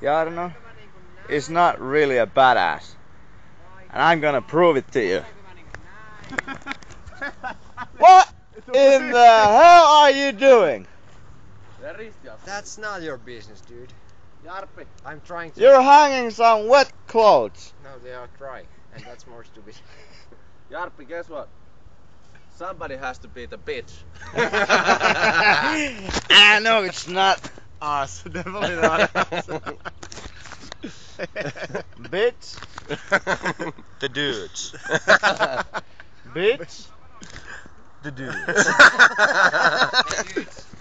Jarno is not really a badass. And I'm gonna prove it to you. What in the hell are you doing? That's not your business, dude. I'm trying to... You're hanging some wet clothes. No, they are dry, and that's more stupid. Jarppi, guess what? Somebody has to be the bitch. I know it's not Us, definitely not us. bitch. The dudes. Bitch. The dudes. Hey, dudes.